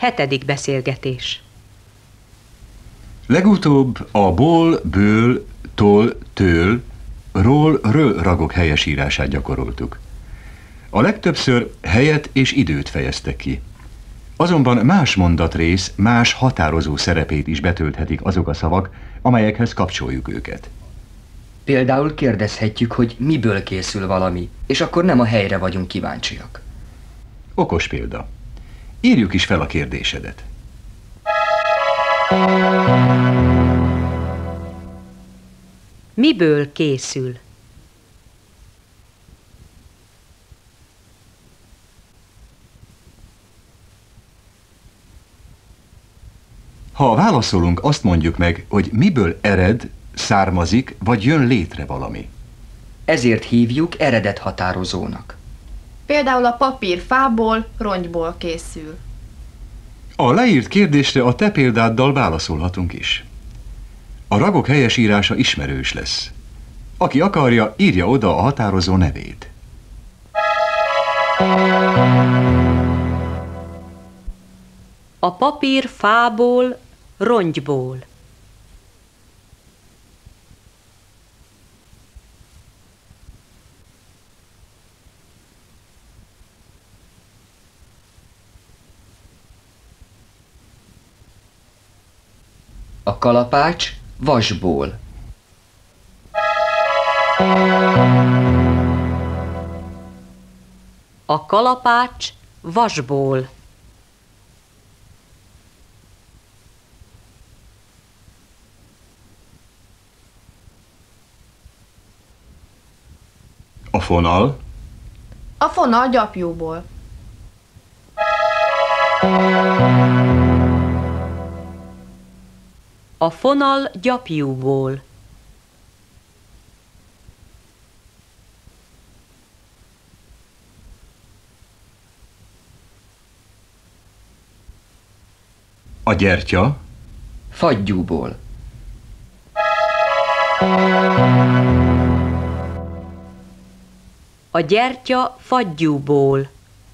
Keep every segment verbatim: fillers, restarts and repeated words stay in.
Hetedik beszélgetés. Legutóbb a ból, ből, tól, től, ról, ről ragok helyesírását gyakoroltuk. A legtöbbször helyet és időt fejeztek ki. Azonban más mondatrész, más határozó szerepét is betölthetik azok a szavak, amelyekhez kapcsoljuk őket. Például kérdezhetjük, hogy miből készül valami, és akkor nem a helyre vagyunk kíváncsiak. Okos példa. Írjuk is fel a kérdésedet. Miből készül? Ha válaszolunk, azt mondjuk meg, hogy miből ered, származik, vagy jön létre valami. Ezért hívjuk eredethatározónak. Például a papír fából, rongyból készül. A leírt kérdésre a te példáddal válaszolhatunk is. A ragok helyesírása ismerős lesz. Aki akarja, írja oda a határozó nevét. A papír fából, rongyból. A kalapács vasból. A kalapács vasból. A fonal. A fonal gyapjúból. A fonal gyapjúból. A gyertya. Fagyúból. A gyertya fagyúból.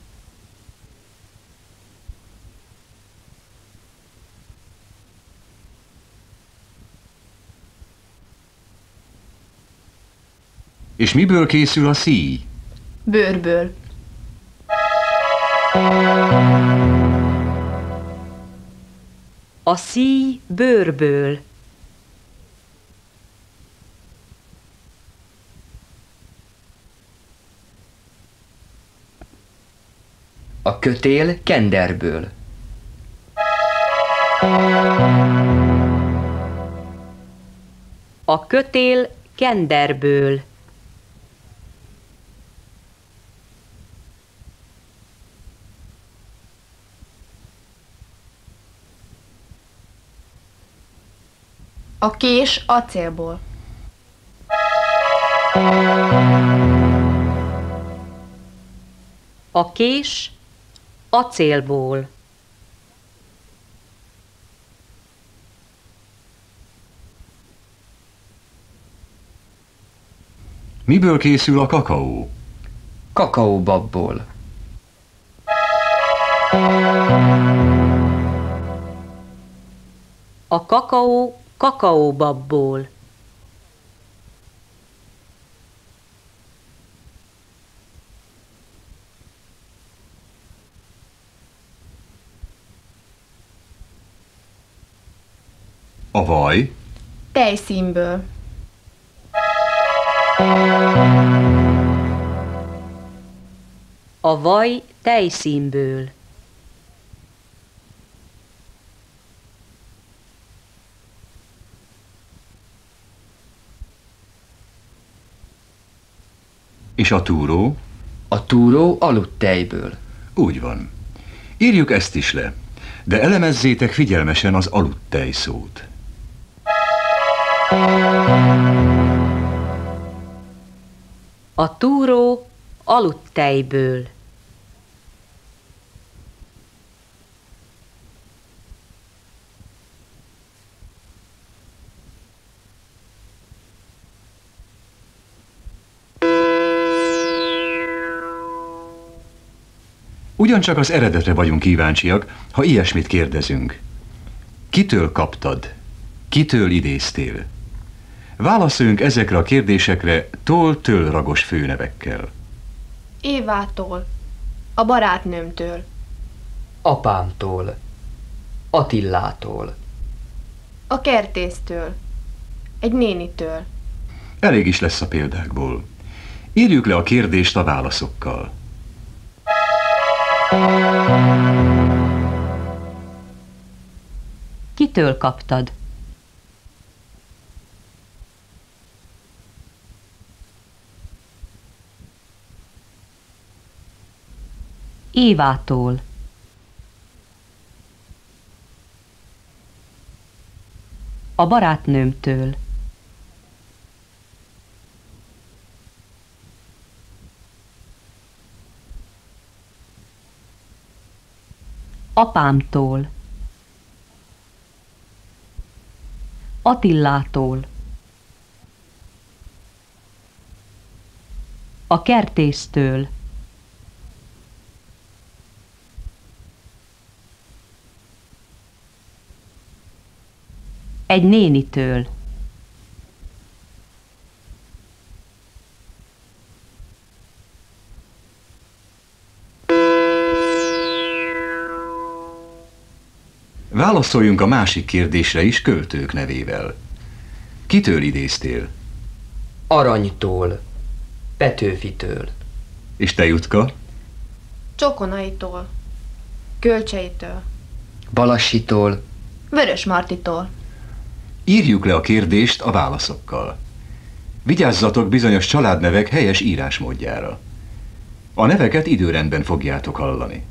És miből készül a szíj? Bőrből. A szíj bőrből. A kötél kenderből. A kötél kenderből. A kés acélból. A kés acélból. Miből készül a kakaó? Kakaóbabból. A kakaó kakaóbabból. A vaj. Tejszínből. A vaj tejszínből. És a túró? A túró aludtejből. Úgy van. Írjuk ezt is le, de elemezzétek figyelmesen az aludtej szót. A túró aludtejből. Ugyancsak az eredetre vagyunk kíváncsiak, ha ilyesmit kérdezünk. Kitől kaptad? Kitől idéztél? Válaszoljunk ezekre a kérdésekre tól-től ragos főnevekkel. Évától, a barátnőmtől, Apámtól, Attillától, a kertésztől, egy nénitől. Elég is lesz a példákból. Írjuk le a kérdést a válaszokkal. Kitől kaptad? Évától. A barátnőmtől. Apámtól. Attillától. A kertésztől. Egy nénitől. Válaszoljunk a másik kérdésre is költők nevével. Kitől idéztél? Aranytól, Petőfitől, És te, Jutka? Csokonaitól, Kölcseitől, Balassitól, Vörösmartitól. Írjuk le a kérdést a válaszokkal. Vigyázzatok bizonyos családnevek helyes írásmódjára. A neveket időrendben fogjátok hallani.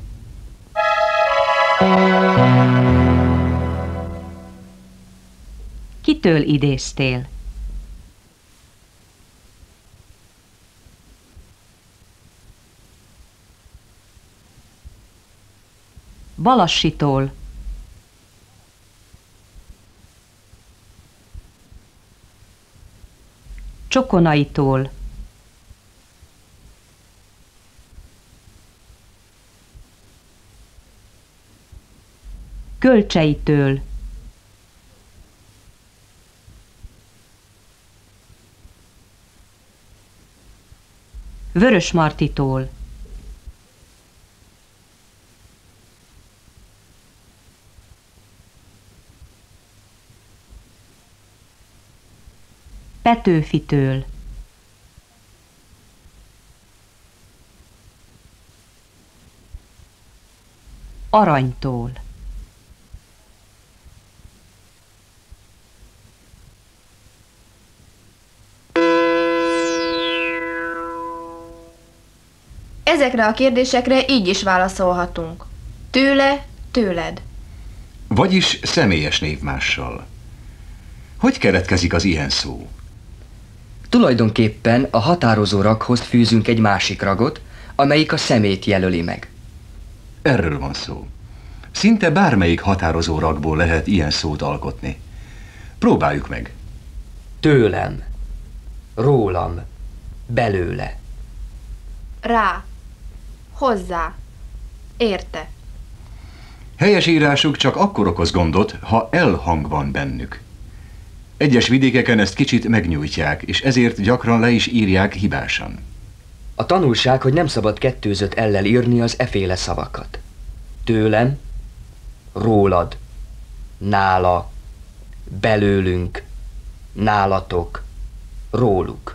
Kitől idéztél? Balassitól. Csokonaitól. Kölcseitől. Vörösmartitól. Petőfitől. Aranytól. Ezekre a kérdésekre így is válaszolhatunk. Tőle, tőled. Vagyis személyes névmással. Hogy keletkezik az ilyen szó? Tulajdonképpen a határozó raghoz fűzünk egy másik ragot, amelyik a szemét jelöli meg. Erről van szó. Szinte bármelyik határozó ragból lehet ilyen szót alkotni. Próbáljuk meg. Tőlem, rólam, belőle. Rá, hozzá, érte. Helyes írásuk csak akkor okoz gondot, ha elhang van bennük. Egyes vidékeken ezt kicsit megnyújtják, és ezért gyakran le is írják hibásan. A tanulság, hogy nem szabad kettőzött ellel írni az eféle szavakat. Tőlem, rólad, nála, belőlünk, nálatok, róluk.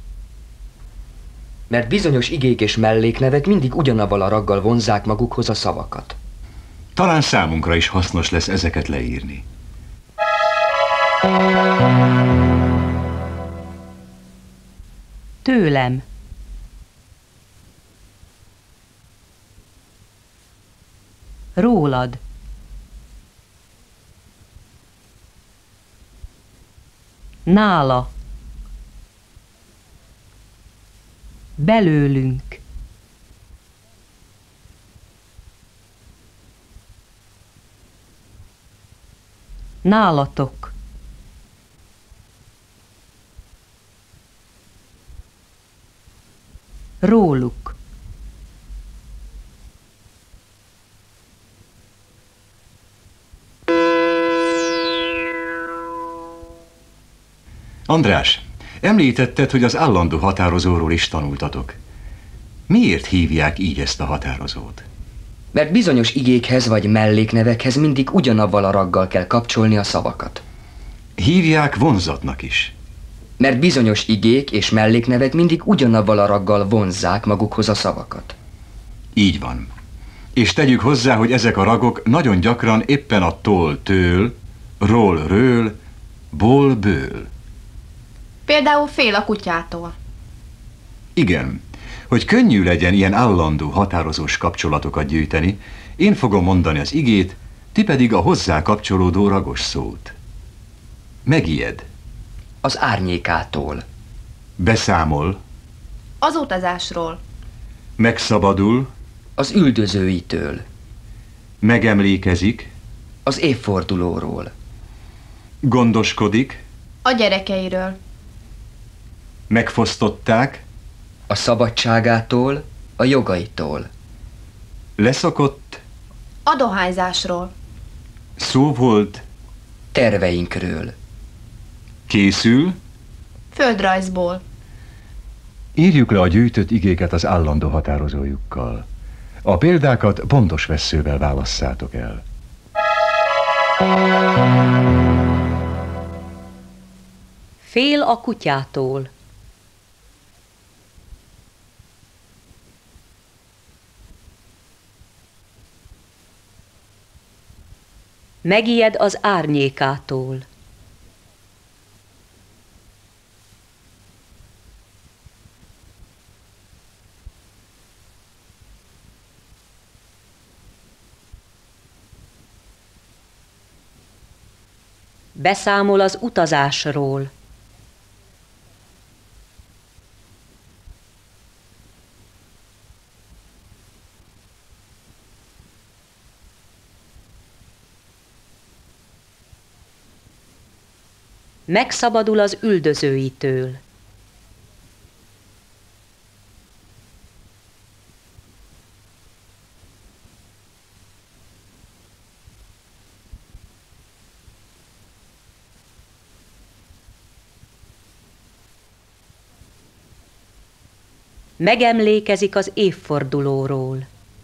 Mert bizonyos igék és melléknevek mindig ugyanavval a raggal vonzzák magukhoz a szavakat. Talán számunkra is hasznos lesz ezeket leírni. Tőlem. Rólad. Nála. Belőlünk. Nálatok. Róluk. András, említetted, hogy az állandó határozóról is tanultatok. Miért hívják így ezt a határozót? Mert bizonyos igékhez vagy melléknevekhez mindig ugyanavval a raggal kell kapcsolni a szavakat. Hívják vonzatnak is. Mert bizonyos igék és melléknevek mindig ugyanavval a raggal vonzzák magukhoz a szavakat. Így van. És tegyük hozzá, hogy ezek a ragok nagyon gyakran éppen a tól-től, ról-ről, ból-ből. Például fél a kutyától. Igen. Hogy könnyű legyen ilyen állandó, határozós kapcsolatokat gyűjteni, én fogom mondani az igét, ti pedig a hozzá kapcsolódó ragos szót. Megijed. Az árnyékától. Beszámol. Az utazásról. Megszabadul. Az üldözőitől. Megemlékezik. Az évfordulóról. Gondoskodik. A gyerekeiről. Megfosztották. A szabadságától, a jogaitól. Leszokott. A dohányzásról. Szó volt. Terveinkről. Készül. Földrajzból. Írjuk le a gyűjtött igéket az állandó határozójukkal. A példákat pontos vesszővel válasszátok el. Fél a kutyától. Megijed az árnyékától. Beszámol az utazásról. Megszabadul az üldözőitől. Megemlékezik az évfordulóról.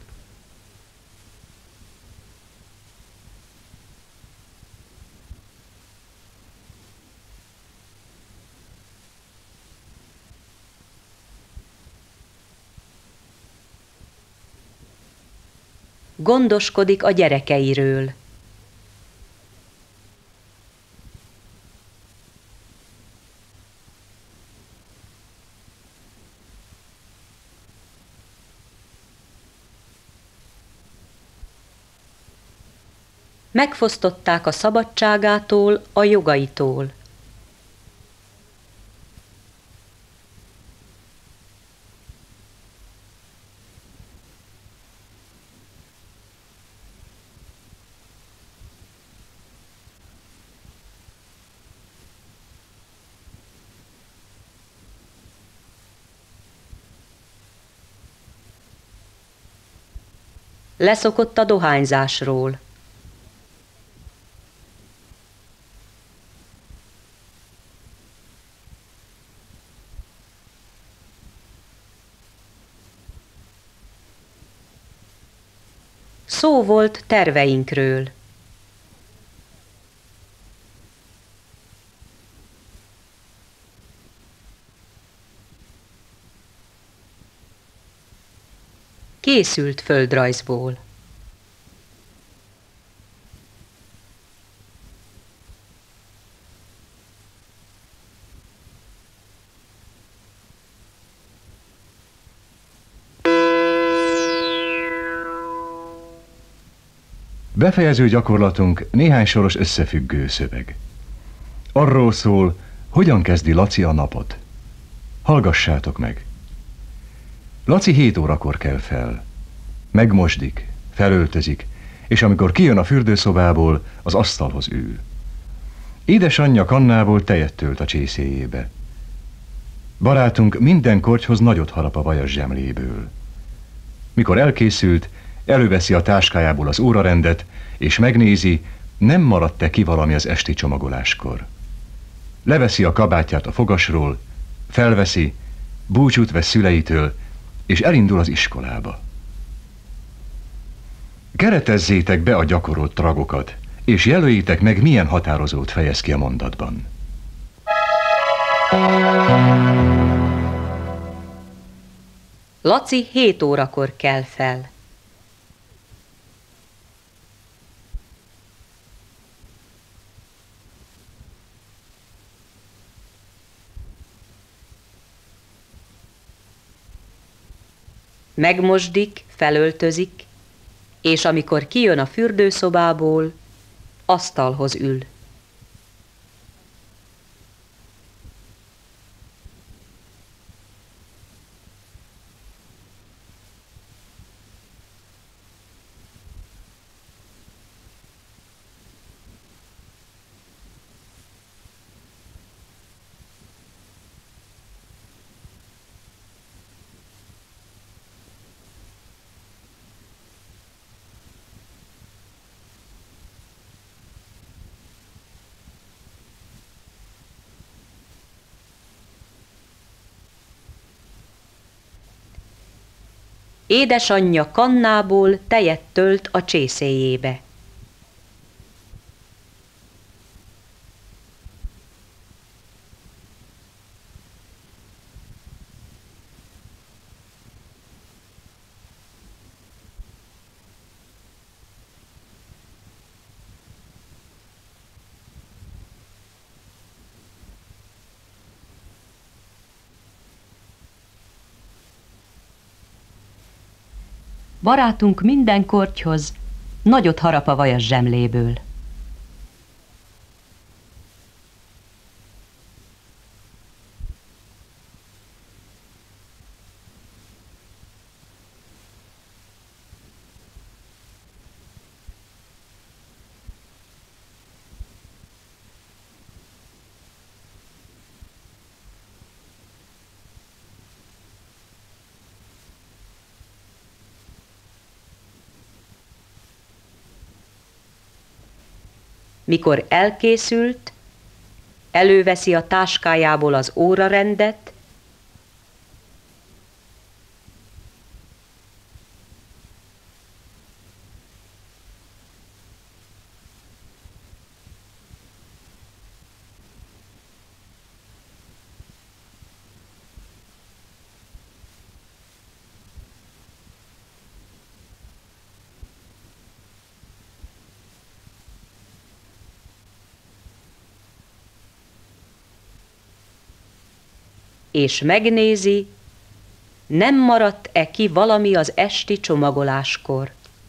Gondoskodik a gyerekeiről. Megfosztották a szabadságától, a jogaitól. Leszokott a dohányzásról. Szó volt terveinkről. Készült földrajzból. Befejező gyakorlatunk néhány soros összefüggő szöveg. Arról szól, hogyan kezdi Laci a napot. Hallgassátok meg! Laci hét órakor kell fel. Megmosdik, felöltözik, és amikor kijön a fürdőszobából, az asztalhoz ül. Édesanyja kannából tejet tölt a csészéjébe. Barátunk minden kortyhoz nagyot harap a vajas zsemléből. Mikor elkészült, előveszi a táskájából az órarendet, és megnézi, nem maradt-e ki valami az esti csomagoláskor. Leveszi a kabátját a fogasról, felveszi, búcsút vesz szüleitől, és elindul az iskolába. Keretezzétek be a gyakorolt tragokat, és jelöljétek meg, milyen határozót fejez ki a mondatban. Laci hét órakor kell fel. Megmosdik, felöltözik, és amikor kijön a fürdőszobából, asztalhoz ül. Édesanyja kannából tejet tölt a csészéjébe. Barátunk minden kortyhoz nagyot harap a vajas zsemléből. Mikor elkészült, előveszi a táskájából az órarendet, és megnézi, nem maradt-e ki valami az esti csomagoláskor.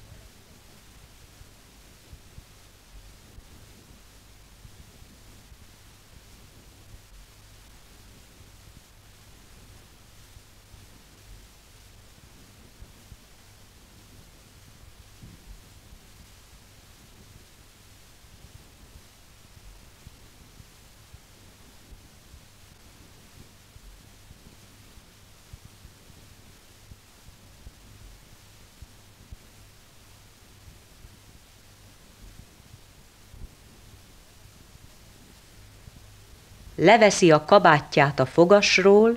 Leveszi a kabátját a fogasról,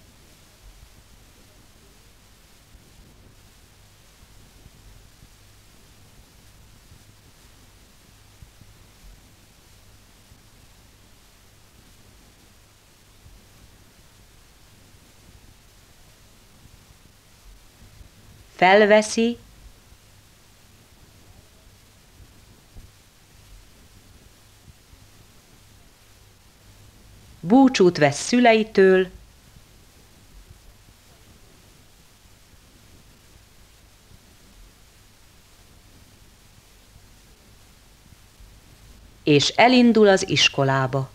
felveszi, búcsút vesz szüleitől, és elindul az iskolába.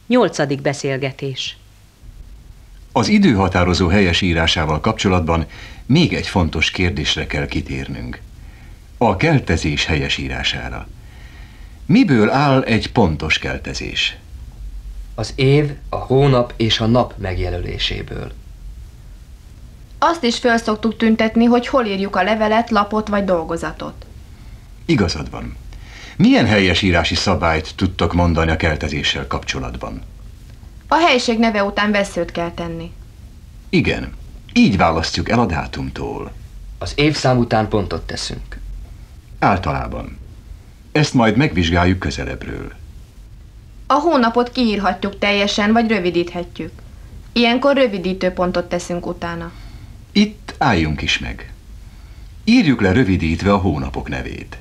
Nyolcadik beszélgetés. Az időhatározó helyesírásával kapcsolatban még egy fontos kérdésre kell kitérnünk. A keltezés helyesírására. Miből áll egy pontos keltezés? Az év, a hónap és a nap megjelöléséből. Azt is föl szoktuk tüntetni, hogy hol írjuk a levelet, lapot vagy dolgozatot. Igazad van. Milyen helyesírási szabályt tudtok mondani a keltezéssel kapcsolatban? A helység neve után vesszőt kell tenni. Igen, így választjuk el a dátumtól. Az évszám után pontot teszünk. Általában. Ezt majd megvizsgáljuk közelebbről. A hónapot kiírhatjuk teljesen, vagy rövidíthetjük. Ilyenkor rövidítő pontot teszünk utána. Itt álljunk is meg. Írjuk le rövidítve a hónapok nevét.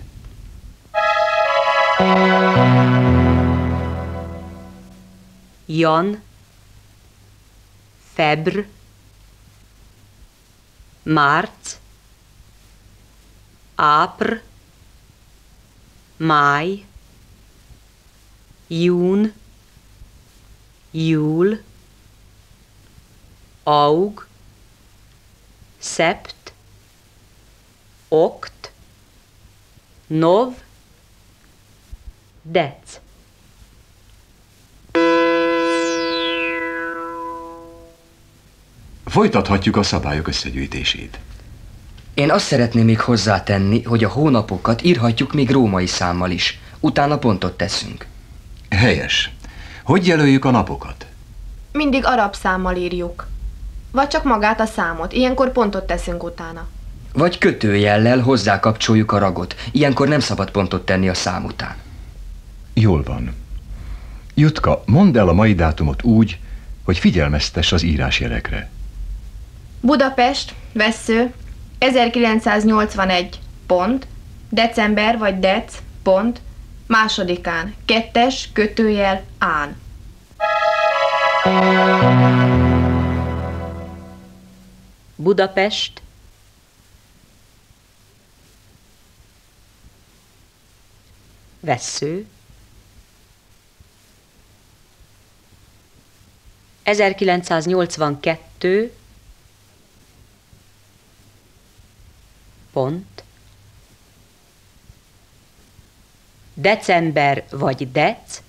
Jan, Febr, Márc, Ápr, Máj, Jún, Júl, Aug, Szept, Okt, Nov, Dec. Folytathatjuk a szabályok összegyűjtését. Én azt szeretném még hozzátenni, hogy a hónapokat írhatjuk még római számmal is. Utána pontot teszünk. Helyes. Hogy jelöljük a napokat? Mindig arab számmal írjuk. Vagy csak magát a számot, ilyenkor pontot teszünk utána. Vagy kötőjellel hozzákapcsoljuk a ragot. Ilyenkor nem szabad pontot tenni a szám után. Jól van. Jutka, mondd el a mai dátumot úgy, hogy figyelmeztess az írásjelekre. Budapest, Vessző, ezerkilencszáznyolcvanegy, pont, december vagy dec, pont, másodikán, kettes, kötőjel, án. Budapest, Vessző, ezerkilencszáznyolcvankettő, pont, december vagy dec,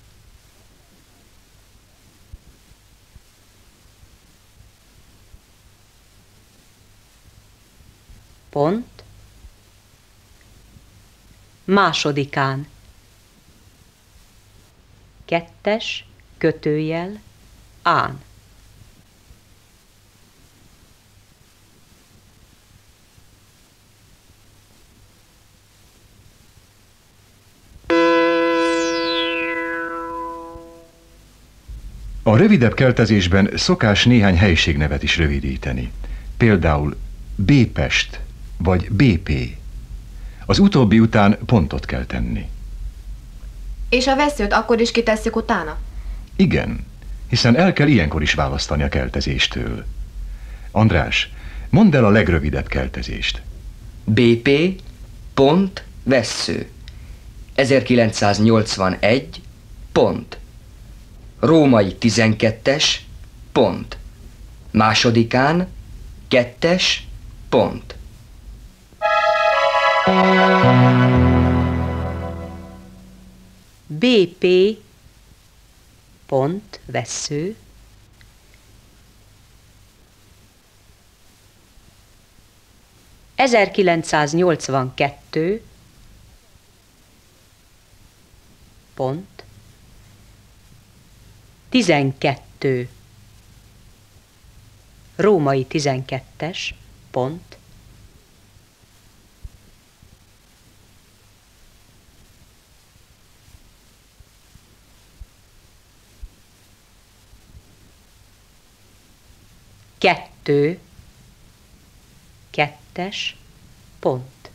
pont, másodikán, kettes, kötőjel, án. A rövidebb keltezésben szokás néhány helységnevet is rövidíteni. Például Bépest vagy bé pé. Az utóbbi után pontot kell tenni. És a vesszőt akkor is kitesszük utána? Igen, hiszen el kell ilyenkor is választani a keltezéstől. András, mondd el a legrövidebb keltezést. bé pé, pont, Vessző. ezerkilencszáznyolcvanegy, pont. Római tizenkettes, pont. Másodikán, kettes, pont. bé pé, pont, Vessző, ezerkilencszáznyolcvankettő, pont, tizenkettő, római tizenkettes, pont, kettő, kettes, pont.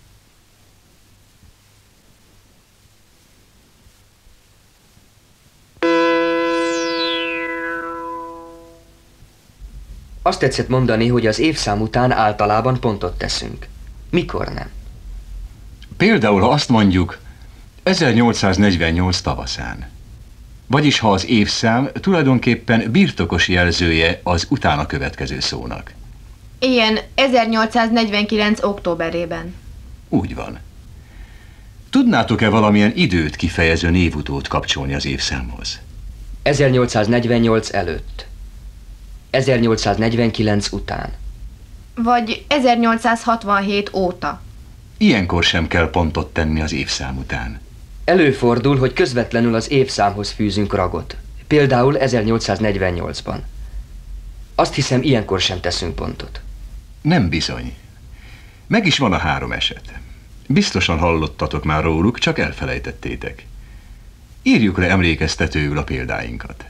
Azt tetszett mondani, hogy az évszám után általában pontot teszünk. Mikor nem? Például, ha azt mondjuk ezernyolcszáznegyvennyolc tavaszán. Vagyis ha az évszám tulajdonképpen birtokos jelzője az utána következő szónak. Ilyen ezernyolcszáznegyvenkilenc. októberében. Úgy van. Tudnátok-e valamilyen időt kifejező névutót kapcsolni az évszámhoz? ezernyolcszáznegyvennyolc előtt. ezernyolcszáznegyvenkilenc után. Vagy ezernyolcszázhatvanhét óta. Ilyenkor sem kell pontot tenni az évszám után. Előfordul, hogy közvetlenül az évszámhoz fűzünk ragot. Például ezernyolcszáznegyvennyolcban. Azt hiszem, ilyenkor sem teszünk pontot. Nem bizony. Meg is van a három eset. Biztosan hallottatok már róluk, csak elfelejtettétek. Írjuk le emlékeztetőül a példáinkat.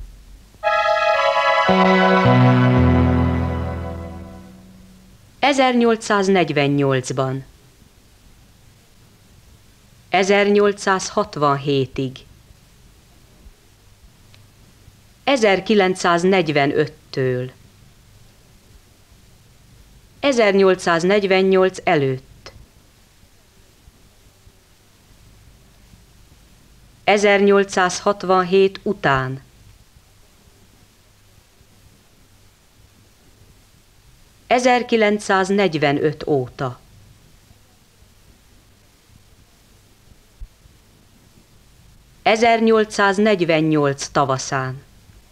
ezernyolcszáznegyvennyolcban. ezernyolcszázhatvanhétig. ezerkilencszáznegyvenöttől. ezernyolcszáznegyvennyolc előtt. ezernyolcszázhatvanhét után. ezerkilencszáznegyvenöt óta. ezernyolcszáznegyvennyolc tavaszán.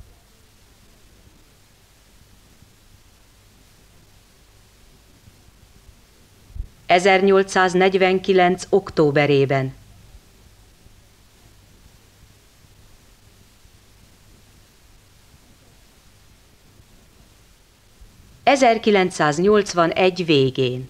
ezernyolcszáznegyvenkilenc októberében. ezerkilencszáznyolcvanegy végén.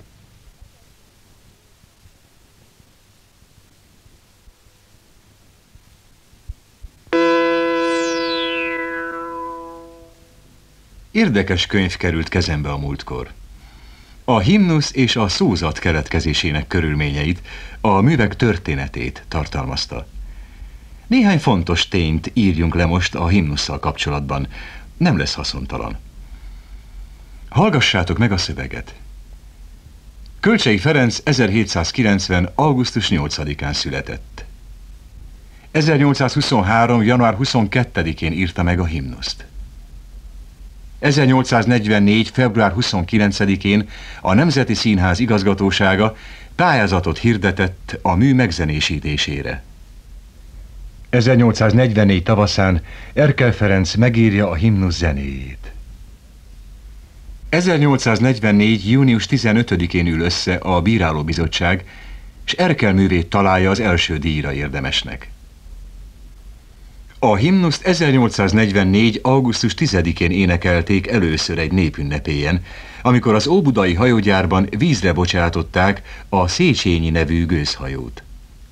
Érdekes könyv került kezembe a múltkor. A himnusz és a szózat keletkezésének körülményeit, a művek történetét tartalmazta. Néhány fontos tényt írjunk le most a himnusszal kapcsolatban, nem lesz haszontalan. Hallgassátok meg a szöveget. Kölcsey Ferenc ezerhétszázkilencven. augusztus nyolcadikán született. ezernyolcszázhuszonhárom. január huszonkettedikén írta meg a himnuszt. ezernyolcszáznegyvennégy. február huszonkilencedikén a Nemzeti Színház igazgatósága pályázatot hirdetett a mű megzenésítésére. ezernyolcszáznegyvennégy tavaszán Erkel Ferenc megírja a himnusz zenéjét. ezernyolcszáznegyvennégy. június tizenötödikén ül össze a bírálóbizottság, és Erkel művét találja az első díjra érdemesnek. A himnuszt ezernyolcszáznegyvennégy. augusztus tizedikén énekelték először egy népünnepélyen, amikor az óbudai hajógyárban vízre bocsátották a Széchenyi nevű gőzhajót.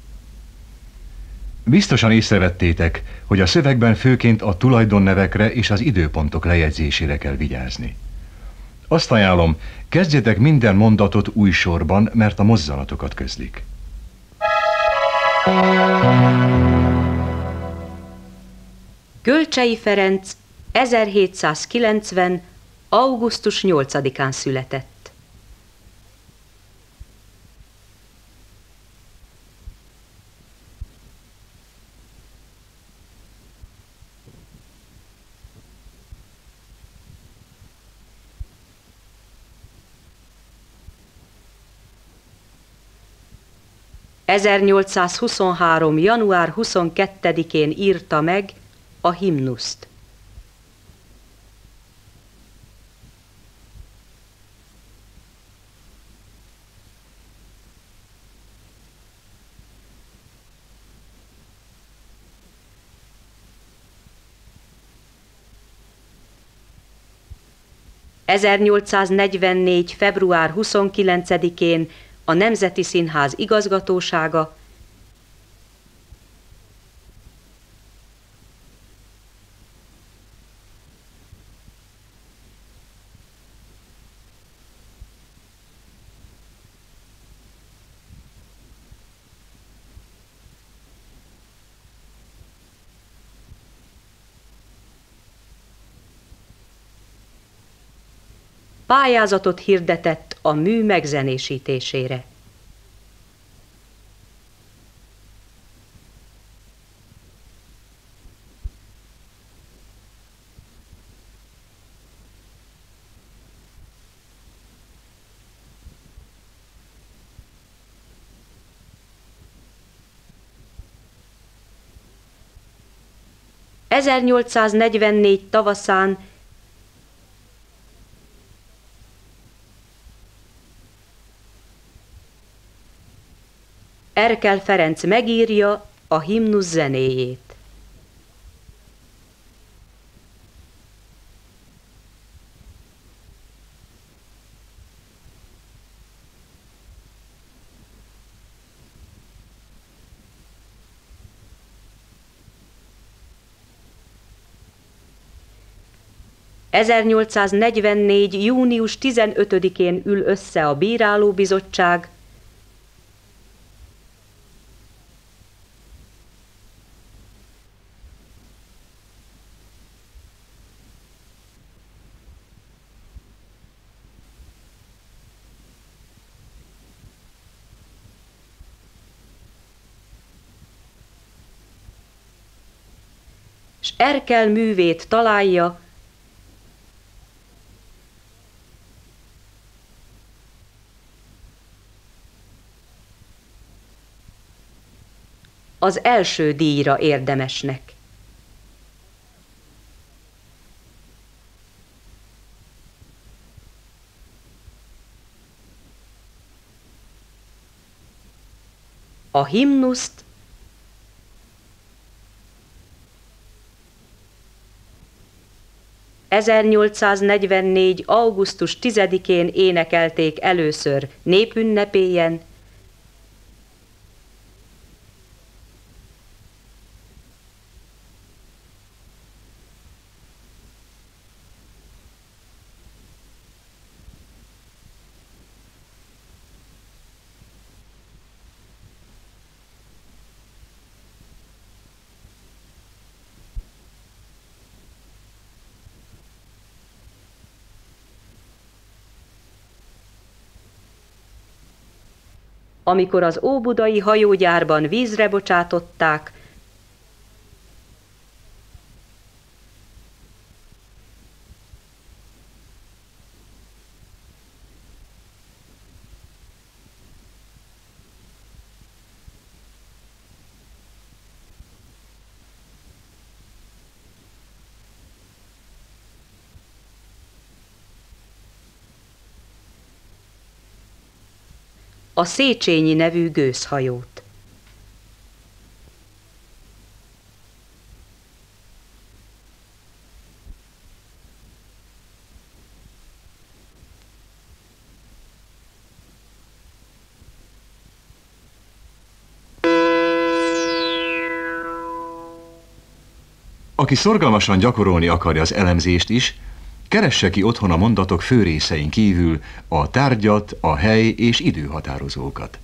Biztosan észrevettétek, hogy a szövegben főként a tulajdonnevekre és az időpontok lejegyzésére kell vigyázni. Azt ajánlom, kezdjetek minden mondatot új sorban, mert a mozzanatokat közlik. Kölcsey Ferenc ezerhétszázkilencven. augusztus nyolcadikán született. ezernyolcszázhuszonhárom. január huszonkettedikén írta meg a himnuszt. ezernyolcszáznegyvennégy. február huszonkilencedikén a Nemzeti Színház igazgatósága pályázatot hirdetett a mű megzenésítésére. ezernyolcszáznegyvennégy tavaszán Erkel Ferenc megírja a himnusz zenéjét. ezernyolcszáznegyvennégy. június tizenötödikén ül össze a bírálóbizottság, s Erkel művét találja, az első díjra érdemesnek. A himnuszt ezernyolcszáznegyvennégy. augusztus tizedikén énekelték először népünnepélyen, amikor az óbudai hajógyárban vízre bocsátották, a Széchenyi nevű gőzhajót. Aki szorgalmasan gyakorolni akarja az elemzést is, keresse ki otthon a mondatok fő részein kívül a tárgyat, a hely és időhatározókat.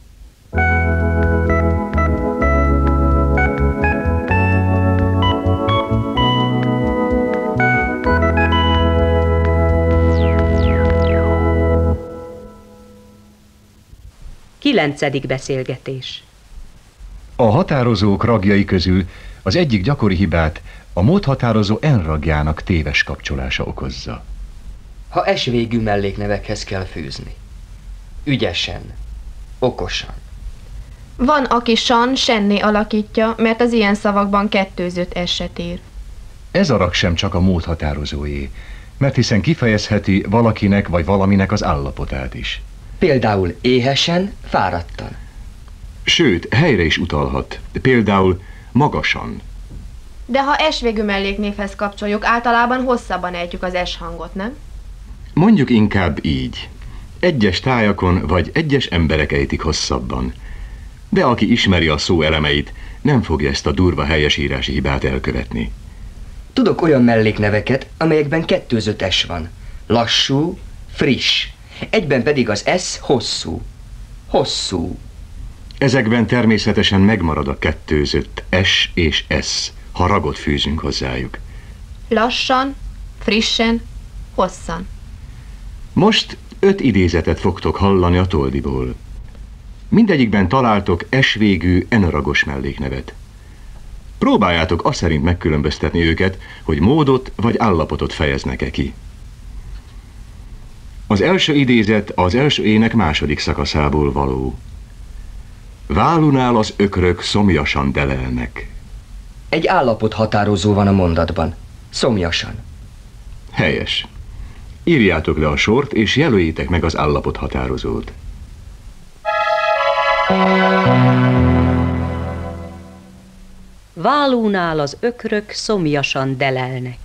Kilencedik beszélgetés. A határozók ragjai közül az egyik gyakori hibát a módhatározó N ragjának téves kapcsolása okozza. Ha S végű melléknevekhez kell fűzni. Ügyesen, okosan. Van, aki san, senné alakítja, mert az ilyen szavakban kettőzött eset ér. Ez a rag sem csak a módhatározóé, mert hiszen kifejezheti valakinek vagy valaminek az állapotát is. Például éhesen, fáradtan. Sőt, helyre is utalhat, például magasan. De ha S végű melléknévhez kapcsoljuk, általában hosszabban ejtjük az S hangot, nem? Mondjuk inkább így. Egyes tájakon vagy egyes emberek ejtik hosszabban. De aki ismeri a szó elemeit, nem fogja ezt a durva helyesírási hibát elkövetni. Tudok olyan mellékneveket, amelyekben kettőzött S van. Lassú, friss. Egyben pedig az S hosszú. Hosszú. Ezekben természetesen megmarad a kettőzött S és S, ha ragot fűzünk hozzájuk. Lassan, frissen, hosszan. Most öt idézetet fogtok hallani a Toldiból. Mindegyikben találtok S végű N-ragos melléknevet. Próbáljátok azt szerint megkülönböztetni őket, hogy módot vagy állapotot fejeznek-e ki. Az első idézet az első ének második szakaszából való. Válunál az ökrök szomjasan delelnek. Egy állapothatározó van a mondatban. Szomjasan. Helyes. Írjátok le a sort, és jelöljétek meg az állapothatározót. Vállónál az ökrök szomjasan delelnek.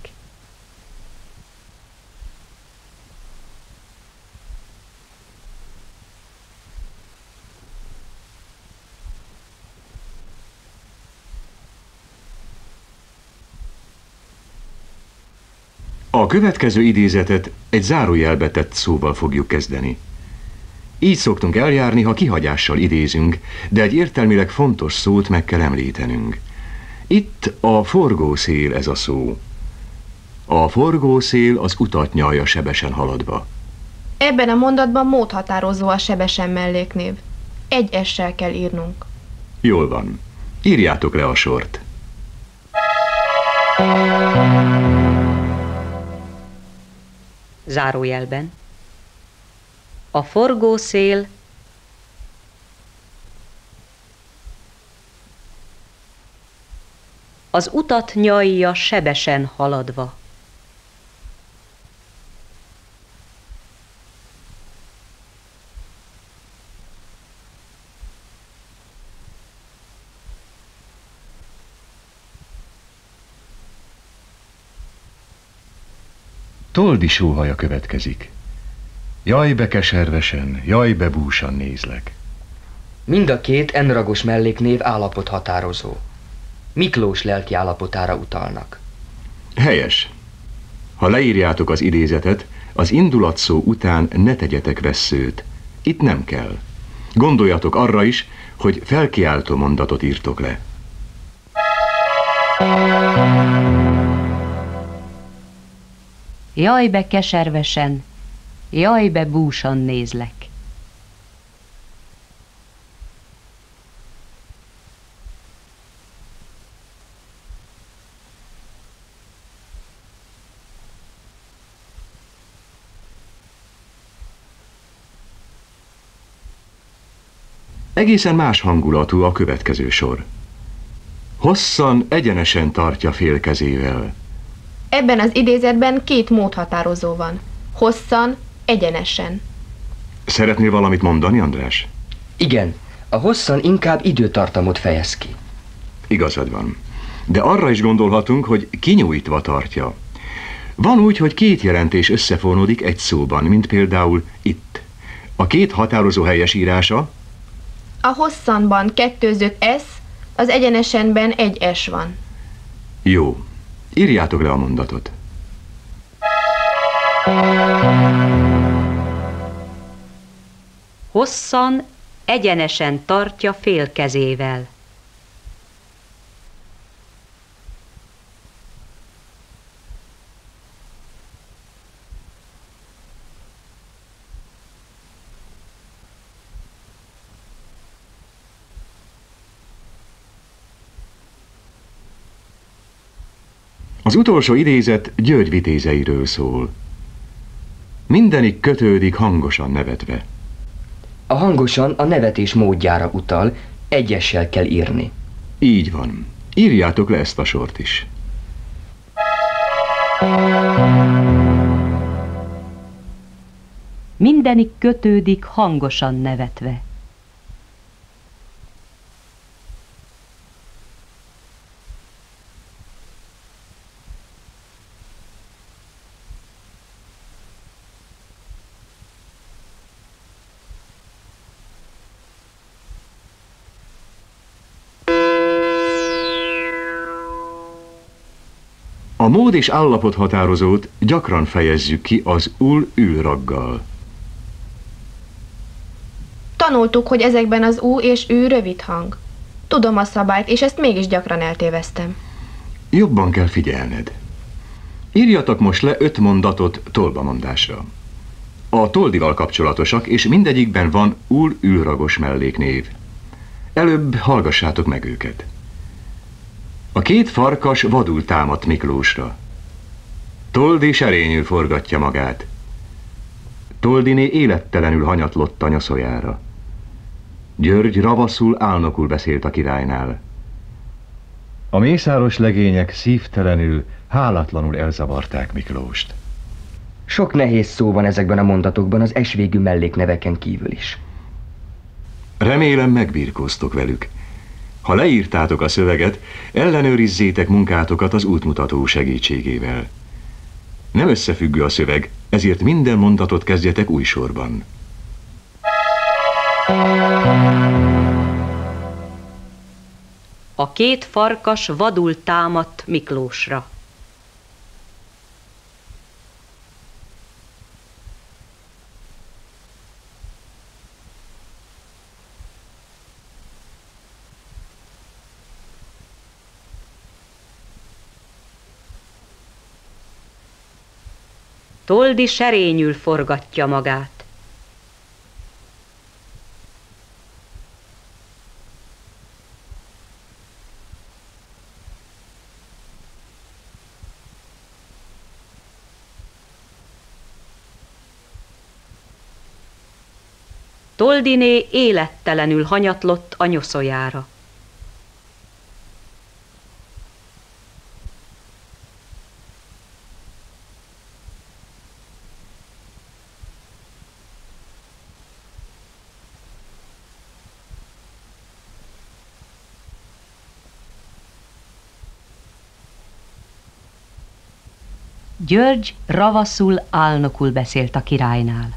A következő idézetet egy zárójelbe tett szóval fogjuk kezdeni. Így szoktunk eljárni, ha kihagyással idézünk, de egy értelmileg fontos szót meg kell említenünk. Itt a forgószél ez a szó. A forgószél az utat nyalja sebesen haladva. Ebben a mondatban módhatározó a sebesen melléknév. Egy essel kell írnunk. Jól van. Írjátok le a sort. Zárójelben. A forgószél az utat nyalja sebesen haladva. Toldi sóhaja következik. Jaj, be keservesen, jaj, be búsan nézlek. Mind a két n-ragos melléknév állapothatározó. Miklós lelki állapotára utalnak. Helyes. Ha leírjátok az idézetet, az indulatszó után ne tegyetek vesszőt. Itt nem kell. Gondoljatok arra is, hogy felkiáltó mondatot írtok le. Jaj, be keservesen, jaj, be búsan nézlek. Egészen más hangulatú a következő sor. Hosszan, egyenesen tartja félkezével. Ebben az idézetben két módhatározó van. Hosszan, egyenesen. Szeretnél valamit mondani, András? Igen, a hosszan inkább időtartamot fejez ki. Igazad van. De arra is gondolhatunk, hogy kinyújtva tartja. Van úgy, hogy két jelentés összefonódik egy szóban, mint például itt. A két határozó helyesírása: A hosszanban kettőzött S, az egyenesenben egy S van. Jó. Írjátok le a mondatot. Hosszan, egyenesen tartja félkezével. Az utolsó idézet György vitézeiről szól. Mindenik kötődik hangosan nevetve. A hangosan a nevetés módjára utal, egyessel kell írni. Így van. Írjátok le ezt a sort is. Mindenik kötődik hangosan nevetve. A mód és állapothatározót gyakran fejezzük ki az ul-ül raggal. Tanultuk, hogy ezekben az U és Ü rövid hang. Tudom a szabályt, és ezt mégis gyakran eltéveztem. Jobban kell figyelned. Írjatok most le öt mondatot tolbamondásra. A toldival kapcsolatosak, és mindegyikben van ul-ül ragos melléknév. Előbb hallgassátok meg őket. A két farkas vadul támadt Miklósra. Toldi serényül forgatja magát. Toldiné élettelenül hanyatlott a nyoszójára. György ravaszul álnokul beszélt a királynál. A mészáros legények szívtelenül, hálatlanul elzavarták Miklóst. Sok nehéz szó van ezekben a mondatokban az S-végű mellékneveken kívül is. Remélem megbirkóztok velük. Ha leírtátok a szöveget, ellenőrizzétek munkátokat az útmutató segítségével. Nem összefüggő a szöveg, ezért minden mondatot kezdjetek új sorban. A két farkas vadul támadt Miklósra. Toldi serényül forgatja magát. Toldiné élettelenül hanyatlott a nyoszójára. György ravaszul, álnokul beszélt a királynál.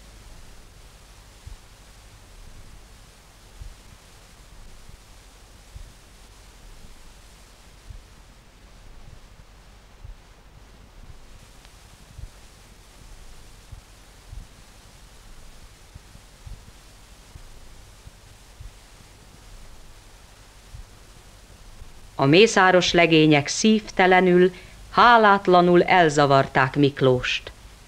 A mészáros legények szívtelenül, hálátlanul elzavarták Miklóst.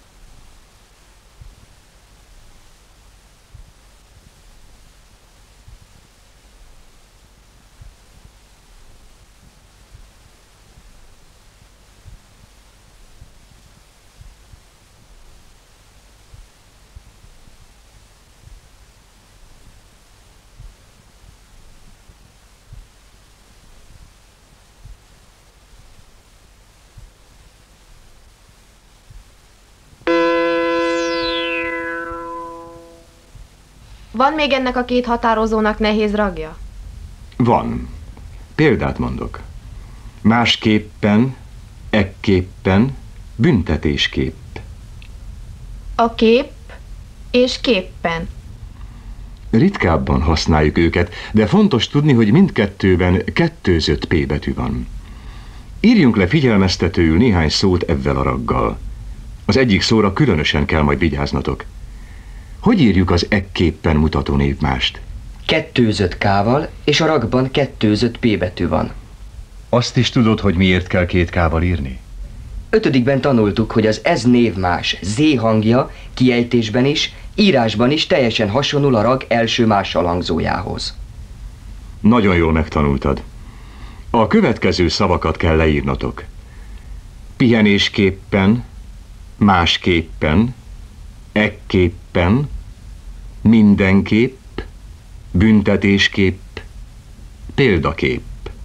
Van még ennek a két határozónak nehéz ragja? Van. Példát mondok. Másképpen, ekképpen, büntetésképp. A kép és képpen. Ritkábban használjuk őket, de fontos tudni, hogy mindkettőben kettőzött P betű van. Írjunk le figyelmeztetőül néhány szót evvel a raggal. Az egyik szóra különösen kell majd vigyáznatok. Hogy írjuk az ekképpen mutató névmást? Kettőzött K-val, és a ragban kettőzött P betű van. Azt is tudod, hogy miért kell két K-val írni? Ötödikben tanultuk, hogy az ez névmás Z hangja kiejtésben is, írásban is teljesen hasonlul a rag első mással hangzójához. Nagyon jól megtanultad. A következő szavakat kell leírnatok. Pihenésképpen, másképpen, ekképpen, mindenképp, büntetésképp, példakép.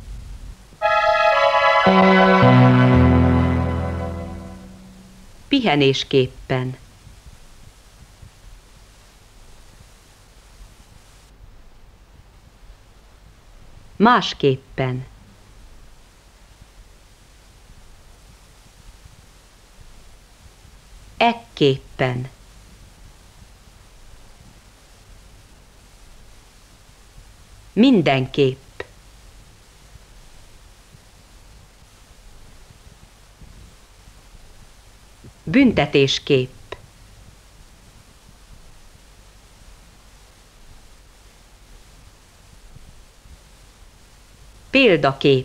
Pihenésképpen. Másképpen. Ekképpen. Mindenképp. Büntetésképp. Példakép.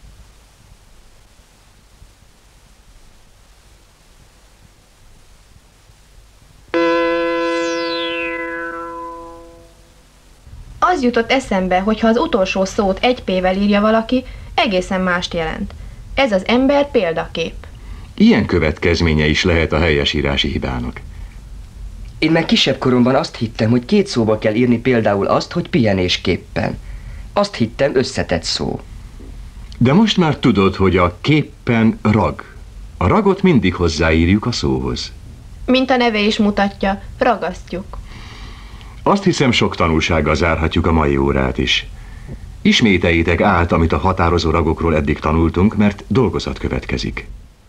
Az jutott eszembe, hogy ha az utolsó szót egy P-vel írja valaki, egészen mást jelent. Ez az ember példakép. Ilyen következménye is lehet a helyesírási hibának. Én meg kisebb koromban azt hittem, hogy két szóba kell írni például azt, hogy pihenésképpen. Azt hittem összetett szó. De most már tudod, hogy a képpen rag. A ragot mindig hozzáírjuk a szóhoz. Mint a neve is mutatja, ragasztjuk. Azt hiszem, sok tanulsággal zárhatjuk a mai órát is. Ismételjétek át, amit a határozó ragokról eddig tanultunk, mert dolgozat következik.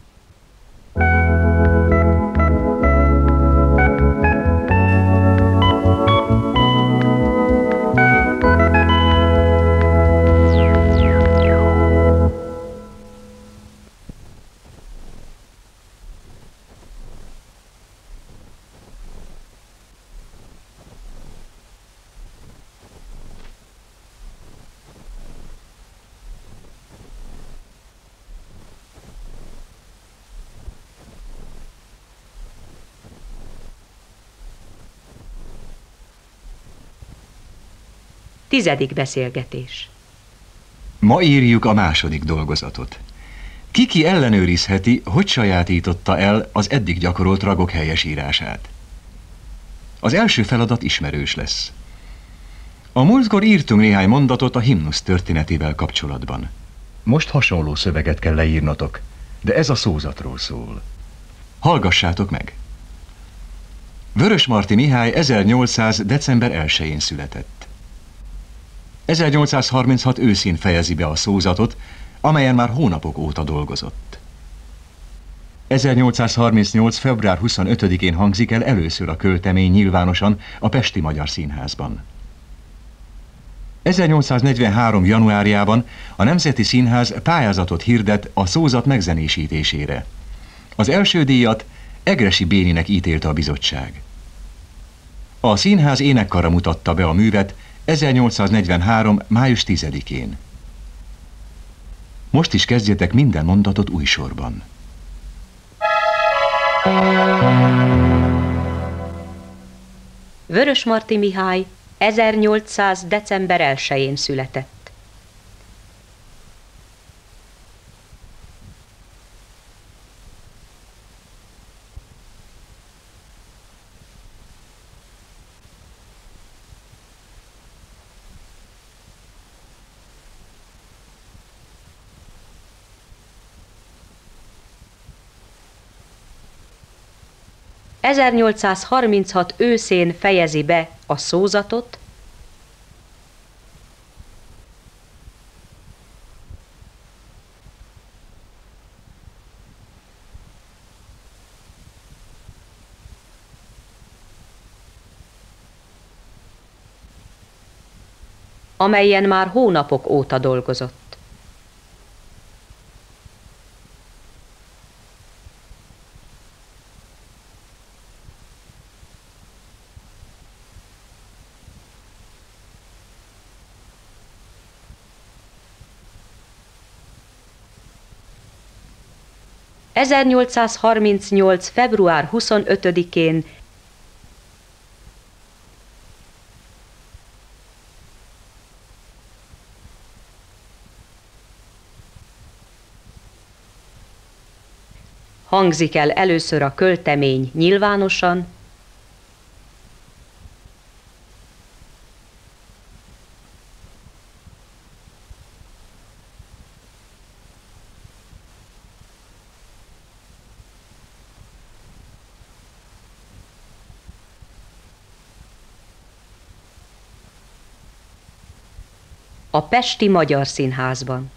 Tizedik beszélgetés. Ma írjuk a második dolgozatot. Kiki ellenőrizheti, hogy sajátította el az eddig gyakorolt ragok helyesírását. Az első feladat ismerős lesz. A múltkor írtunk néhány mondatot a himnusz történetével kapcsolatban. Most hasonló szöveget kell leírnotok, de ez a szózatról szól. Hallgassátok meg! Vörösmarty Mihály ezernyolcszáz. december elsején született. ezernyolcszázharminchat őszén fejezi be a szózatot, amelyen már hónapok óta dolgozott. ezernyolcszázharmincnyolc. február huszonötödikén hangzik el először a költemény nyilvánosan a Pesti Magyar Színházban. ezernyolcszáznegyvenhárom. januárjában a Nemzeti Színház pályázatot hirdet a szózat megzenésítésére. Az első díjat Egressy Béninek ítélte a bizottság. A színház énekkara mutatta be a művet ezernyolcszáznegyvenhárom. május tizedikén. Most is kezdjetek minden mondatot új sorban. Vörösmarty Mihály ezernyolcszáz. december elsején született. ezernyolcszázharminchat őszén fejezi be a szózatot, amelyen már hónapok óta dolgozott. ezernyolcszázharmincnyolc. február huszonötödikén hangzik el először a költemény nyilvánosan, a Pesti Magyar Színházban.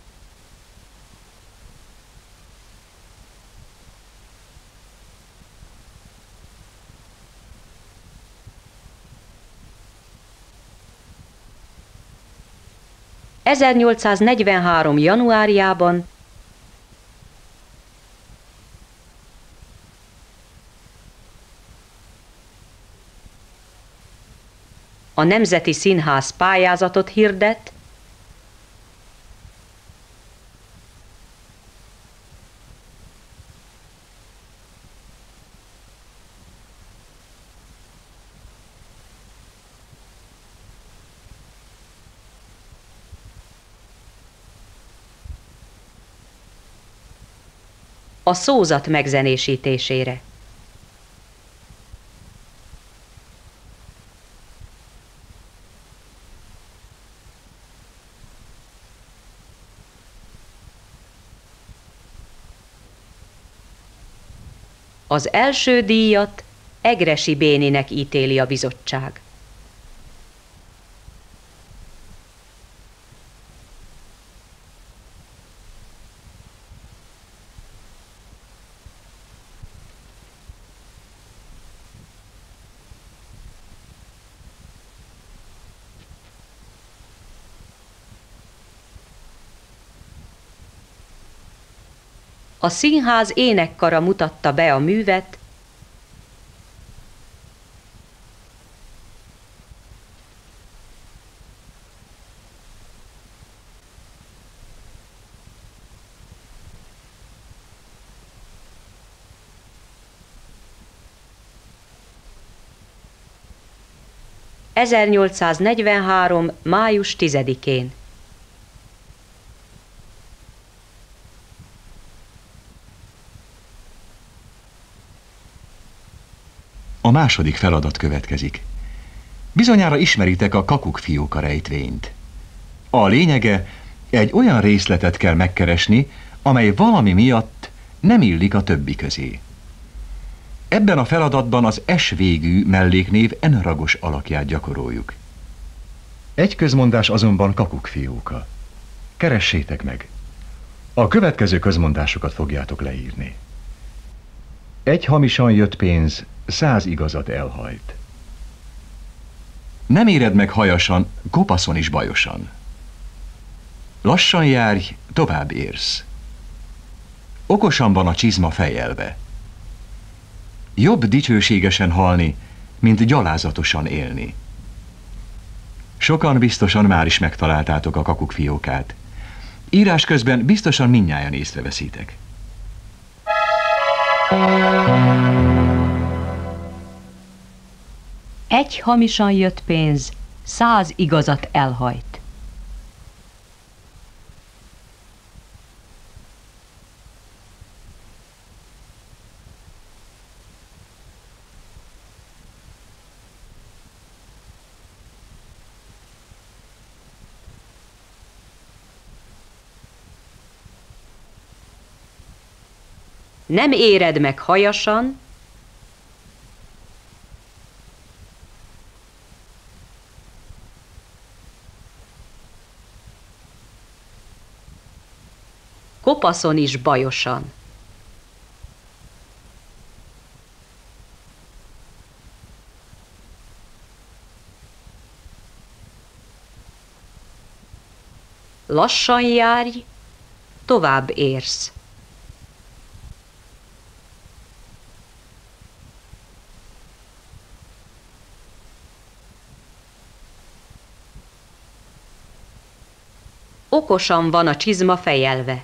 ezernyolcszáznegyvenhárom. januárjában a Nemzeti Színház pályázatot hirdet, a szózat megzenésítésére. Az első díjat Egressy Béninek ítéli a bizottság. A színház énekkara mutatta be a művet, ezernyolcszáznegyvenhárom. május tizedikén. A második feladat következik. Bizonyára ismeritek a Kakukfióka rejtvényt. A lényege, egy olyan részletet kell megkeresni, amely valami miatt nem illik a többi közé. Ebben a feladatban az S végű melléknév n-ragos alakját gyakoroljuk. Egy közmondás azonban Kakukfióka. Keressétek meg. A következő közmondásokat fogjátok leírni. Egy hamisan jött pénz, száz igazat elhajt. Nem éred meg hajasan, kopaszon is bajosan. Lassan járj, tovább érsz. Okosan van a csizma fejelve. Jobb dicsőségesen halni, mint gyalázatosan élni. Sokan biztosan már is megtaláltátok a Kakukfiókát. Írás közben biztosan mindnyájan észreveszitek. Egy hamisan jött pénz, száz igazat elhajt. Nem éred meg hajasan, kopaszon is bajosan. Lassan járj, tovább érsz. Okosan van a csizma fejelve.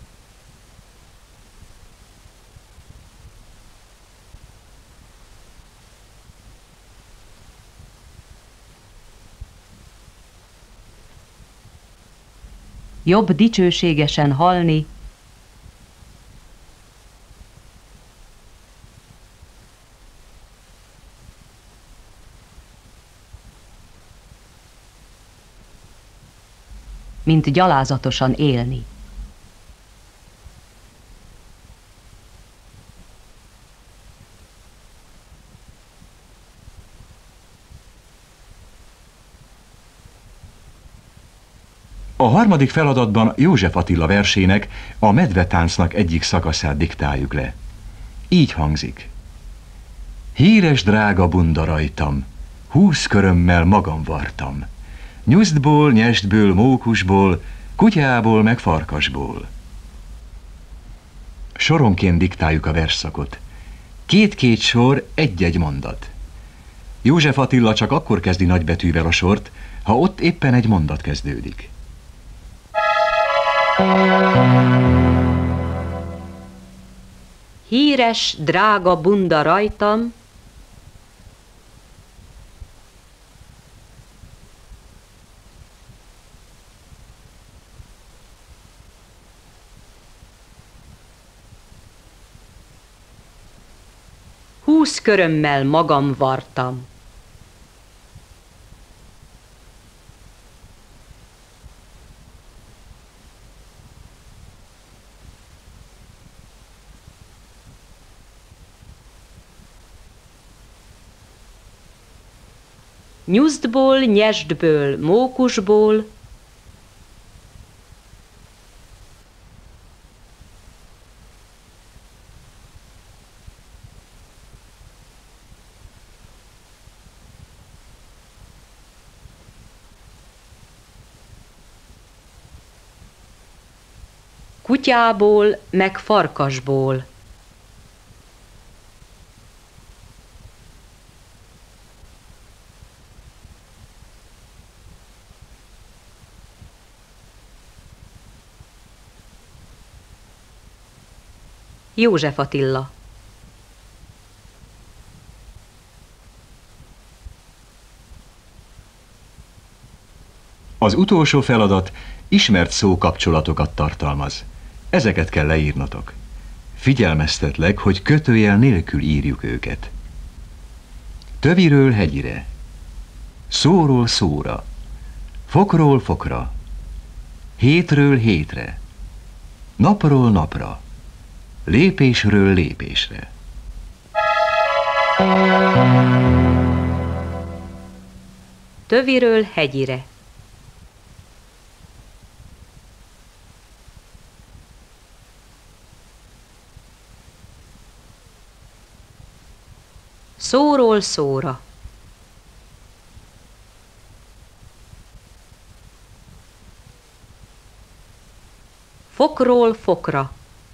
Jobb dicsőségesen halni, mint gyalázatosan élni. A harmadik feladatban József Attila versének, a Medvetáncnak egyik szakaszát diktáljuk le. Így hangzik. Híres drága bunda rajtam, húsz körömmel magam vartam. Nyusztból, nyestből, mókusból, kutyából, meg farkasból. Soronként diktáljuk a versszakot. Két-két sor, egy-egy mondat. József Attila csak akkor kezdi nagybetűvel a sort, ha ott éppen egy mondat kezdődik. Híres, drága bunda rajtam, húsz körömmel magam vartam. nyuzdból, nyesdből, mókusból, kutyából, meg farkasból. József Attila. Az utolsó feladat ismert szókapcsolatokat tartalmaz. Ezeket kell leírnotok. Figyelmeztetlek, hogy kötőjel nélkül írjuk őket. Töviről hegyire, szóról szóra, fokról fokra, hétről hétre, napról napra, lépésről lépésre. Töviről hegyire. Szóról szóra. Fokról fokra.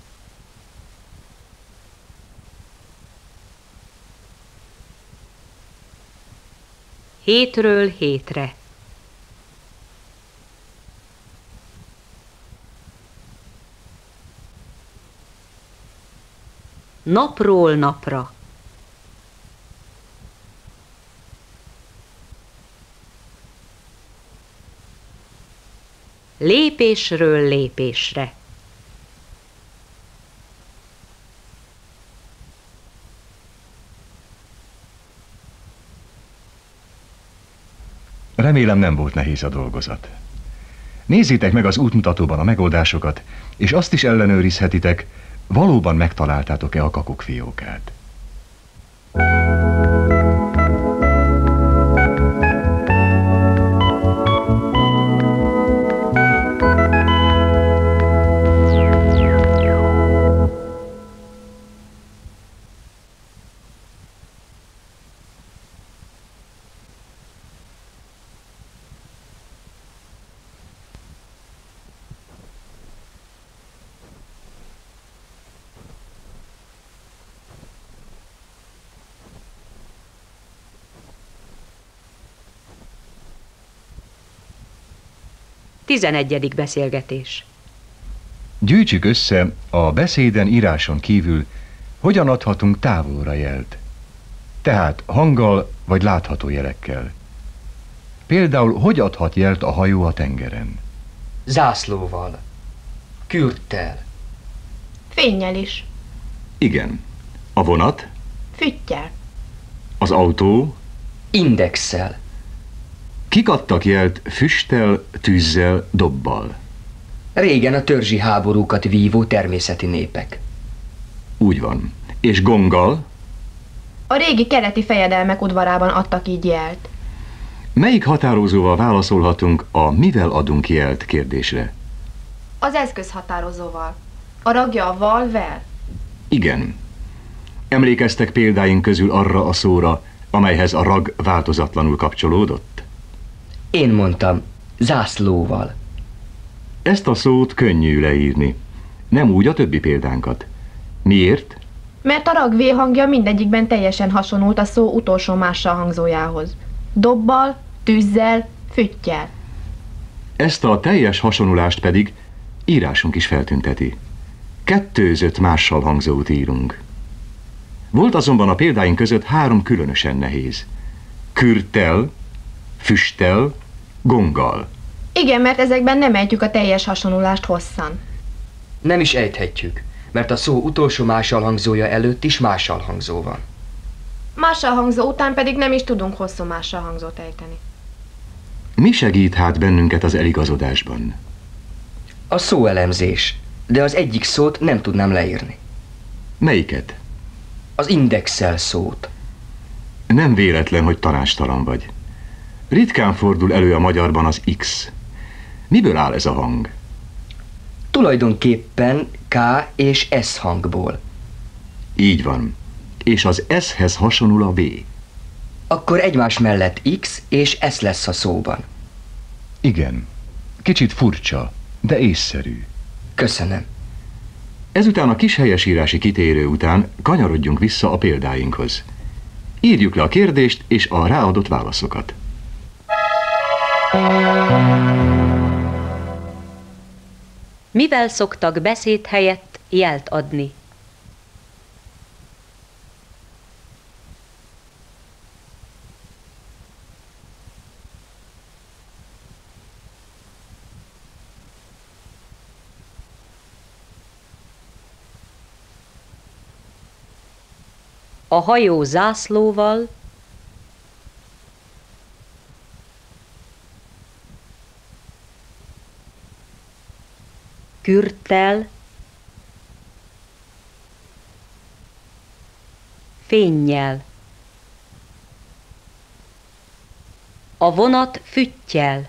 Hétről hétre. Napról napra. Lépésről lépésre. Remélem nem volt nehéz a dolgozat. Nézzétek meg az útmutatóban a megoldásokat, és azt is ellenőrizhetitek, valóban megtaláltátok-e a kakukfiókát. Tizenegyedik beszélgetés. Gyűjtsük össze a beszéden íráson kívül, hogyan adhatunk távolra jelt. Tehát hanggal vagy látható jelekkel. Például, hogy adhat jelt a hajó a tengeren? Zászlóval, kürttel, Fénnyel is. Igen. A vonat, Füttyel. az autó. indexsel, Kik adtak jelt füsttel, tűzzel, dobbal? régen a törzsi háborúkat vívó természeti népek. Úgy van. És gonggal? A régi keleti fejedelmek udvarában adtak így jelt. Melyik határozóval válaszolhatunk a mivel adunk jelt kérdésre? Az eszközhatározóval. A ragja a val, vel. Igen. Emlékeztek példáink közül arra a szóra, amelyhez a rag változatlanul kapcsolódott? Én mondtam, zászlóval. Ezt a szót könnyű leírni. Nem úgy a többi példánkat. Miért? Mert a rag V hangja mindegyikben teljesen hasonlult a szó utolsó mással hangzójához. Dobbal, tűzzel, füttyel. Ezt a teljes hasonlulást pedig írásunk is feltünteti. Kettőzött mással hangzót írunk. Volt azonban a példáink között három különösen nehéz. Kürttel, füsttel, gonggal. Igen, mert ezekben nem ejtjük a teljes hasonlulást hosszan. Nem is ejthetjük, mert a szó utolsó mással hangzója előtt is mással hangzó van. Mással hangzó után pedig nem is tudunk hosszú mással hangzót ejteni. Mi segít hát bennünket az eligazodásban? A szóelemzés, de az egyik szót nem tudnám leírni. Melyiket? Az indexsel szót. Nem véletlen, hogy tanácstalan vagy. Ritkán fordul elő a magyarban az X. Miből áll ez a hang? Tulajdonképpen K és S hangból. Így van. És az S-hez hasonul a V. Akkor egymás mellett X és S lesz a szóban. Igen. Kicsit furcsa, de észszerű. Köszönöm. Ezután a kis helyesírási kitérő után kanyarodjunk vissza a példáinkhoz. Írjuk le a kérdést és a ráadott válaszokat. Mivel szoktak beszéd helyett jelt adni? A hajó zászlóval, kürttel, fénnyel. A vonat füttyel.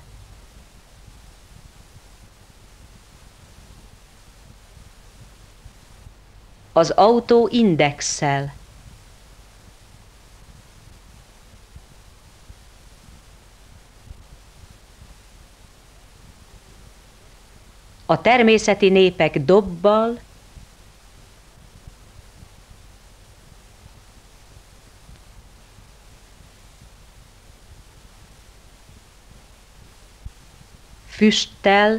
Az autó indexsel. A természeti népek dobbal, füsttel,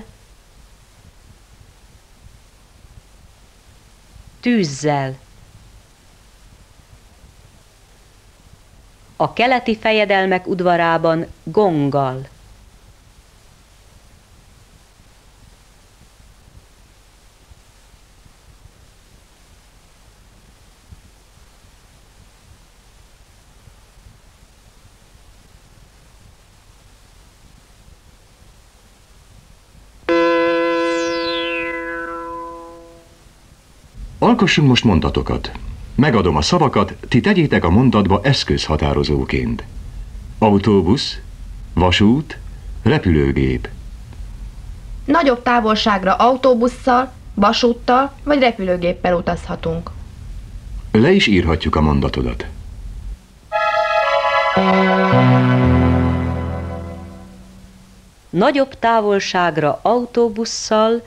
tűzzel. A keleti fejedelmek udvarában gonggal. Alkossunk most mondatokat. Megadom a szavakat, ti tegyétek a mondatba eszközhatározóként. Autóbusz, vasút, repülőgép. Nagyobb távolságra autóbusszal, vasúttal vagy repülőgéppel utazhatunk. Le is írhatjuk a mondatodat. Nagyobb távolságra autóbusszal,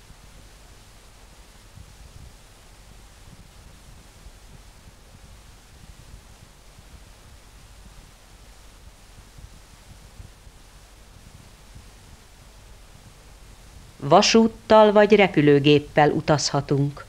vasúttal vagy repülőgéppel utazhatunk.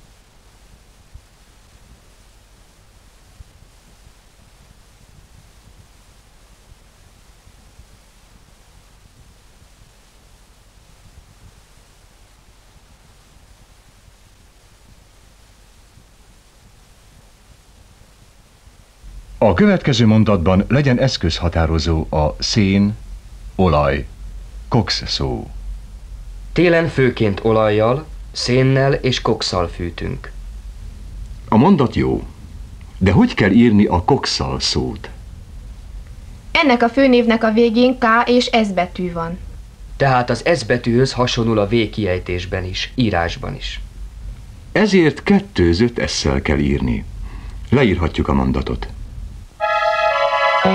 A következő mondatban legyen eszközhatározó a szén, olaj, koks szó. Télen főként olajjal, szénnel és kokszal fűtünk. A mondat jó, de hogy kell írni a kokszal szót? Ennek a főnévnek a végén K és S betű van. Tehát az S betűhöz hasonul a V kiejtésben is, írásban is. Ezért kettőzött S-szel kell írni. Leírhatjuk a mondatot.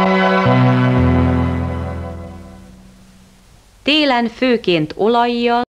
Télen főként olajjal,